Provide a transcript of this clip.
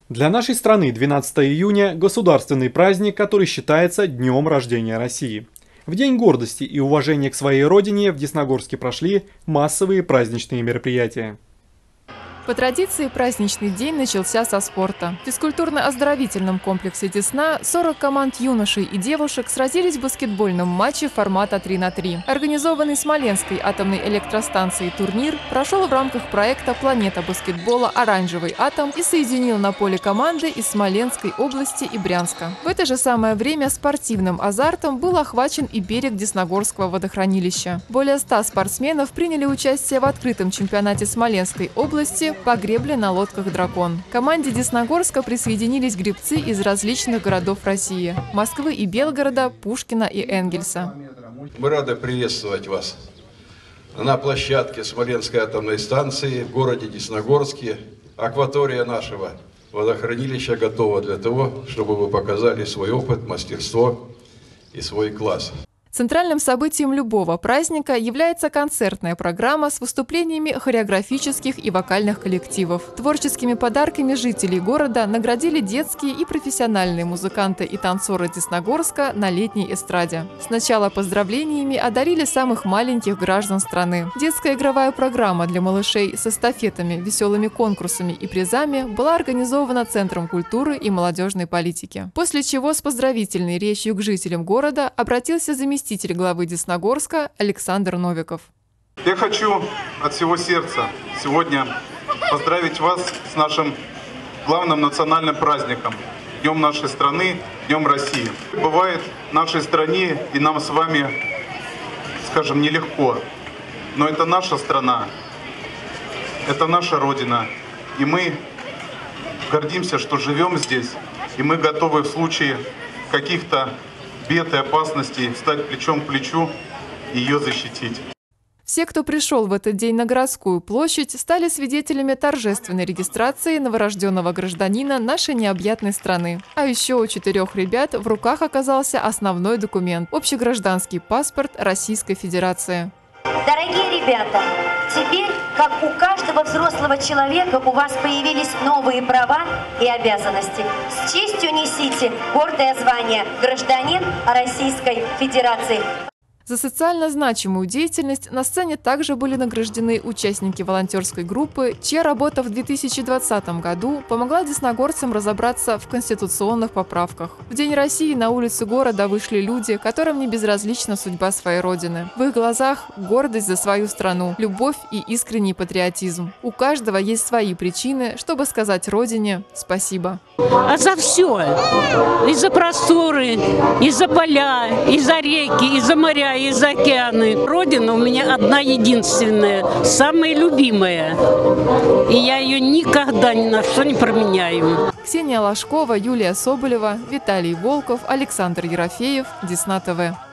Для нашей страны 12 июня – государственный праздник, который считается днем рождения России. В День гордости и уважения к своей родине в Десногорске прошли массовые праздничные мероприятия. По традиции, праздничный день начался со спорта. В физкультурно-оздоровительном комплексе «Десна» 40 команд юношей и девушек сразились в баскетбольном матче формата 3 на 3. Организованный Смоленской атомной электростанцией турнир прошел в рамках проекта «Планета баскетбола. Оранжевый атом» и соединил на поле команды из Смоленской области и Брянска. В это же самое время спортивным азартом был охвачен и берег Десногорского водохранилища. Более 100 спортсменов приняли участие в открытом чемпионате Смоленской области по гребле на лодках «Дракон». К команде Десногорска присоединились гребцы из различных городов России – Москвы и Белгорода, Пушкина и Энгельса. Мы рады приветствовать вас на площадке Смоленской атомной станции в городе Десногорске. Акватория нашего водохранилища готова для того, чтобы вы показали свой опыт, мастерство и свой класс. Центральным событием любого праздника является концертная программа с выступлениями хореографических и вокальных коллективов. Творческими подарками жителей города наградили детские и профессиональные музыканты и танцоры Десногорска на летней эстраде. Сначала поздравлениями одарили самых маленьких граждан страны. Детская игровая программа для малышей с эстафетами, веселыми конкурсами и призами была организована Центром культуры и молодежной политики. После чего с поздравительной речью к жителям города обратился заместитель главы Десногорска Александр Новиков. Я хочу от всего сердца сегодня поздравить вас с нашим главным национальным праздником, Днем нашей страны, Днем России. Бывает в нашей стране и нам с вами, скажем, нелегко, но это наша страна, это наша Родина, и мы гордимся, что живем здесь, и мы готовы в случае каких-то бед и опасностей стать плечом к плечу и ее защитить. Все, кто пришел в этот день на городскую площадь, стали свидетелями торжественной регистрации новорожденного гражданина нашей необъятной страны. А еще у 4 ребят в руках оказался основной документ – общегражданский паспорт Российской Федерации. Дорогие ребята, теперь, как у каждого взрослого человека, у вас появились новые права и обязанности. С честью несите гордое звание гражданин Российской Федерации. За социально значимую деятельность на сцене также были награждены участники волонтерской группы, чья работа в 2020 году помогла десногорцам разобраться в конституционных поправках. В День России на улицы города вышли люди, которым не безразлична судьба своей родины. В их глазах гордость за свою страну, любовь и искренний патриотизм. У каждого есть свои причины, чтобы сказать родине спасибо. А за все. И за просторы, и за поля, и за реки, и за моря, и за океаны. Родина у меня одна единственная, самая любимая. И я ее никогда ни на что не променяю. Ксения Ложкова, Юлия Соболева, Виталий Волков, Александр Ерофеев, Десна ТВ.